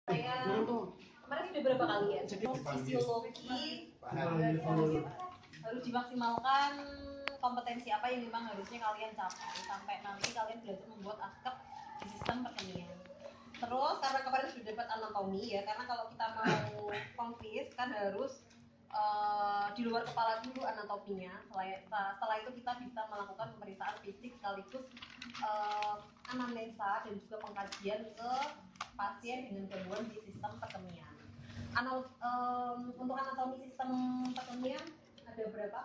Saya kemarin sudah berapa kali ya? Fisiologi harus dimaksimalkan kompetensi apa yang memang harusnya kalian capai sampai nanti kalian belajar membuat askep di sistem pertanian. Terus karena kemarin sudah dapat anatomi ya, karena kalau kita mau konfis kan harus di luar kepala dulu anatominya. Setelah itu kita bisa melakukan pemeriksaan fisik sekaligus anamnesa dan juga pengkajian ke pasien dengan gangguan di sistem perkemian. Untuk anatomi sistem perkemian ada berapa?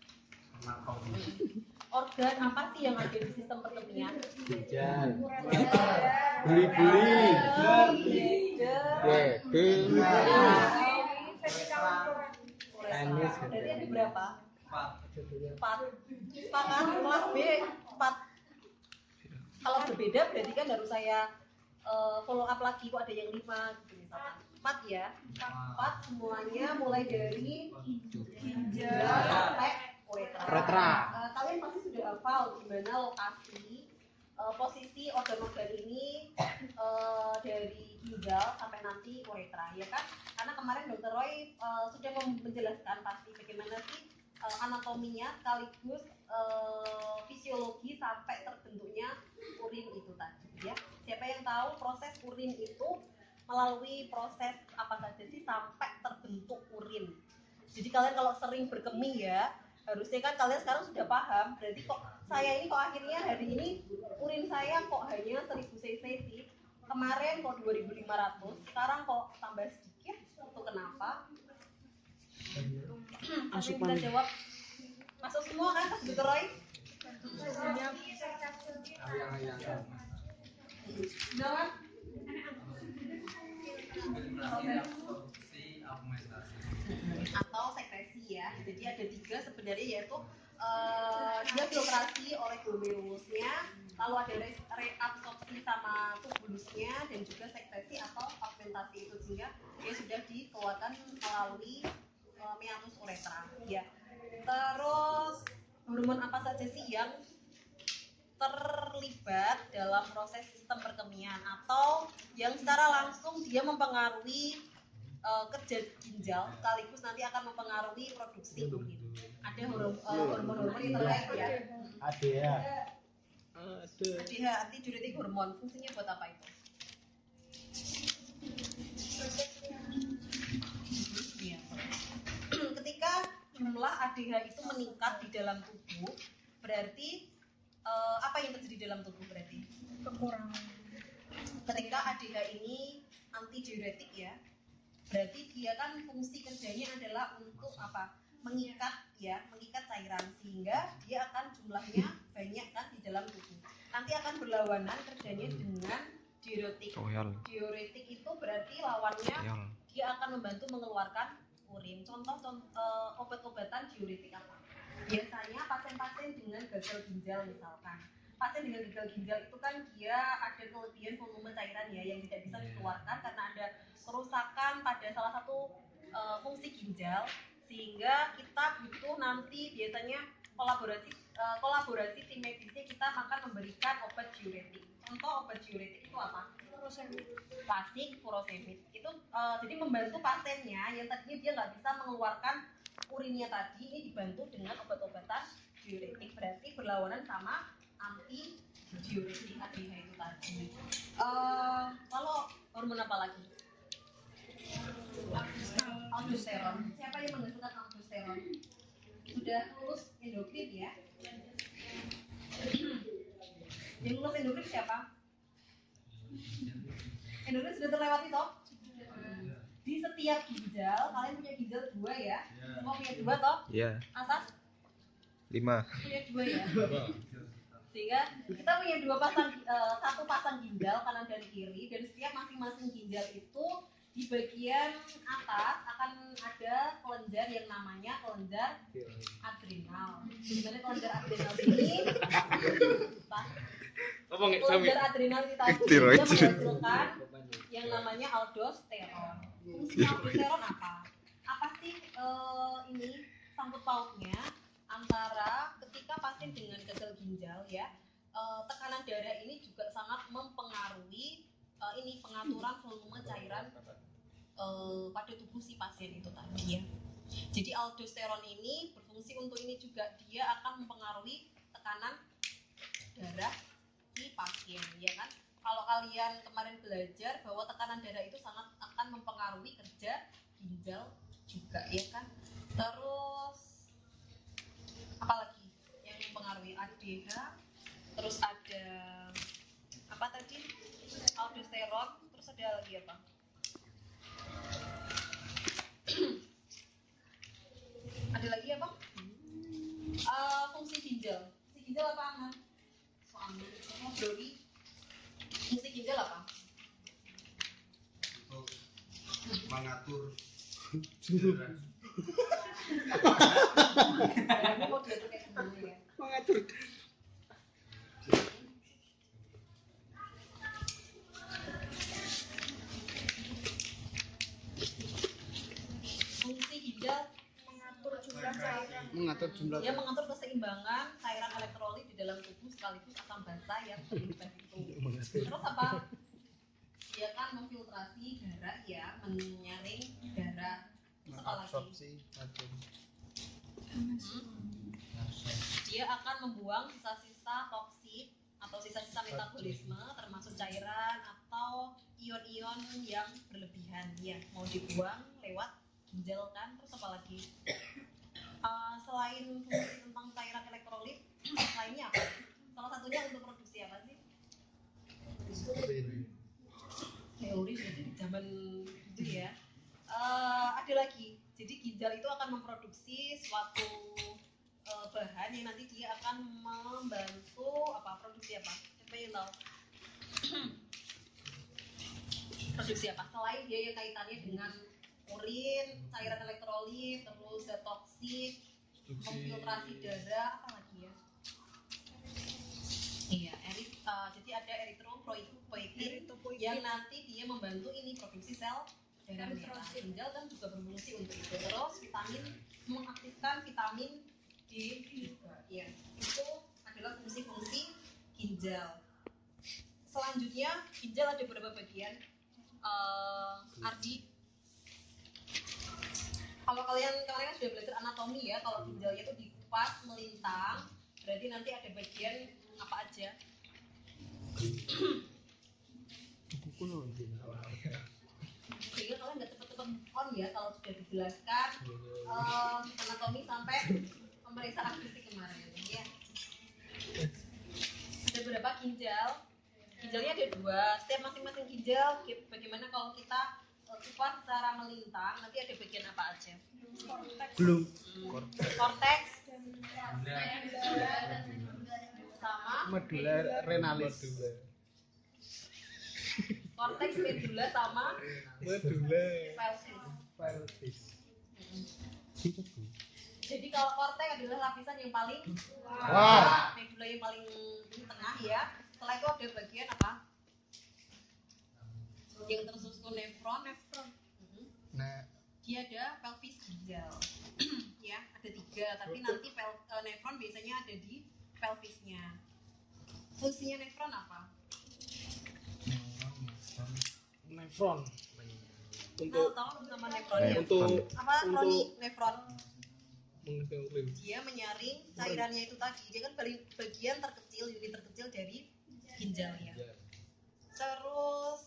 Organ apa sih yang ada di sistem perkemian? Ginjal, buli-buli, berarti ada berapa? 4. Sepakat kelas B 4. Kalau berbeda berarti kan harus saya follow up lagi kok ada yang 5 gitu misalkan. 4 ya. 4 semuanya mulai dari ginjal sampai uretra. Kalian pasti sudah hafal di mana lokasi posisi organ-organ ini dari ginjal sampai nanti uretra ya kan? Karena kemarin Dr. Roy sudah menjelaskan pasti bagaimana sih anatominya sekaligus fisiologi sampai terbentuknya urin itu tadi ya. Siapa yang tahu proses urin itu melalui proses apa saja sih sampai terbentuk urin. Jadi kalian kalau sering berkemih ya, harusnya kan kalian sekarang sudah paham. Berarti kok saya ini kok akhirnya hari ini urin saya kok hanya 1000 cc sih. Kemarin kok 2500, sekarang kok tambah sedikit. Itu kenapa? Apa yang bisa jawab? Masuk semua kan ke Dr. Roy? Jawab. Atau sekresi ya. Jadi ada 3 sebenarnya yaitu dia filtrasi oleh glomerulusnya, lalu ada reabsorpsi sama tubulusnya dan juga sekresi atau augmentasi itu sehingga dia sudah dikeluarkan melalui meatus uretra ya. Terus hormon apa saja sih yang terlibat dalam proses sistem perkemian atau yang secara langsung dia mempengaruhi kerja ginjal sekaligus nanti akan mempengaruhi produksi urin. Ada hormon-hormon yang terkait ya. ADH, antidiuretik hormon, fungsinya buat apa itu? Ya. Ketika jumlah ADH itu meningkat di dalam tubuh, berarti apa yang terjadi dalam tubuh berarti? Kekurangan. Ketika ADH ini antidiuretik ya, berarti dia kan fungsi kerjanya adalah untuk apa? Mengikat ya, mengikat cairan sehingga dia akan jumlahnya banyak kan di dalam tubuh. Nanti akan berlawanan kerjanya dengan diuretik. Diuretik itu berarti lawannya dia akan membantu mengeluarkan urin. Contoh obat-obatan diuretik apa? Biasanya pasien-pasien dengan gagal ginjal misalkan. Pasien dengan gagal ginjal itu kan dia ada kelebihan volume cairan ya yang tidak bisa dikeluarkan karena ada kerusakan pada salah satu fungsi ginjal sehingga kita butuh nanti biasanya kolaborasi tim medisnya kita akan memberikan obat diuretik. Contoh obat diuretik itu apa? Plastik furosemid. Itu jadi membantu pasiennya yang tadinya dia nggak bisa mengeluarkan urinnya tadi ini dibantu dengan obat-obatan diuretik berarti berlawanan sama anti diuretik ADH itu tadi. Lalu hormon apa lagi? Aldosteron. Siapa yang menghasilkan aldosteron? Sudah lulus endokrin ya? Yang lulus endokrin siapa? Endokrin sudah terlewati toh? Di setiap ginjal, kalian punya ginjal 2 ya? Semua punya 2 toh? Iya. Asas? 5. Punya 2 ya? Sehingga kita punya 2 pasang, 1 pasang ginjal kanan dan kiri dan setiap masing-masing ginjal itu di bagian atas akan ada kelenjar yang namanya kelenjar adrenal. Di mana kelenjar adrenal ini? Kelenjar adrenal ini tadi dia menghasilkan yang namanya aldosteron. Fungsi aldosteron apa? Apa sih ini sangkut pautnya antara ketika pasien dengan gagal ginjal ya, tekanan darah ini juga sangat mempengaruhi ini pengaturan volume cairan pada tubuh si pasien itu tadi ya. Jadi aldosteron ini berfungsi untuk ini juga, dia akan mempengaruhi tekanan darah si pasien, ya kan? Kalau kalian kemarin belajar bahwa tekanan darah itu sangat akan mempengaruhi kerja ginjal juga, ya kan? Terus apalagi yang mempengaruhi ADH, terus ada apa tadi? Aldosteron, terus ada lagi apa? Ada lagi apa? Fungsi ginjal. Fungsi ginjal apa, Aman? Dori. Fungsi ginjal apa? Untuk mengatur Darahnya mau diatur kayak gimana ya? Mengatur. Fungsi ginjal Mengatur jumlah. dia mengatur keseimbangan cairan elektrolit di dalam tubuh sekaligus asam basa yang terlibat itu. Terus apa? Dia kan memfiltrasi darah ya, menyaring darah. Terus apa lagi? Absorpsi racun. Dia akan membuang sisa-sisa toksik atau sisa-sisa metabolisme termasuk cairan atau ion-ion yang berlebihan ya, mau dibuang lewat ginjal kan. Terus apa lagi? Selain fungsi tentang cairan elektrolit, lainnya apa? Salah satunya untuk produksi apa sih? Teori dari zaman itu ya. Ada lagi. Jadi ginjal itu akan memproduksi suatu bahan yang nanti dia akan membantu apa? Produksi apa? Siapa yang tahu? Produksi apa? Selain dia yang kaitannya dengan urin, cairan elektrolit, terus toksik, memfiltrasi darah, apa lagi ya? Iya, jadi ada eritropoietin yang nanti dia membantu ini produksi sel darah merah. Ginjal kan juga berfungsi untuk itu. Terus vitamin, mengaktifkan vitamin D juga. Ya, itu adalah fungsi-fungsi ginjal. Selanjutnya, ginjal ada beberapa bagian. Ardi, kalau kalian sudah belajar anatomi ya, kalau ginjalnya itu dikupas melintang, berarti nanti ada bagian apa aja? Sehingga kalian nggak cepet-cepet on ya kalau sudah dijelaskan anatomi sampai pemeriksaan fisik kemarin ya. Ada berapa ginjal? Ginjalnya ada 2. Setiap masing-masing ginjal bagaimana kalau kita kupas secara melintang, nanti ada bagian apa aja? Belum. Korteks sama Medulla renalis. korteks medula sama Medulla pelvis. Jadi kalau korteks adalah lapisan yang paling medula yang paling di tengah ya. Setelah itu ada bagian apa? Yang tersusun nefron. Nah, Dia ada pelvis ginjal. Ya, ada 3, tapi nanti nefron biasanya ada di pelvisnya. Fungsinya nefron apa? nefron. Tahu nama nefronnya? Untuk Apa nefron? mengetahui. Dia menyaring cairannya itu tadi. Dia kan bagian terkecil, unit terkecil dari ginjalnya. Terus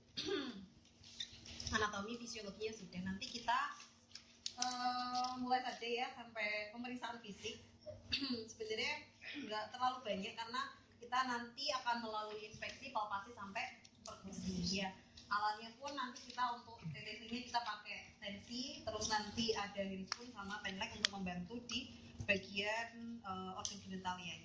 anatomi fisiologinya sudah. Nanti kita mulai saja ya sampai pemeriksaan fisik. Sebenarnya nggak terlalu banyak karena kita nanti akan melalui inspeksi, palpasi sampai perkusi ya. Alatnya pun nanti kita untuk TTC-nya kita pakai tensi, terus nanti ada Harris pun sama penlek untuk membantu di bagian organ genitalia.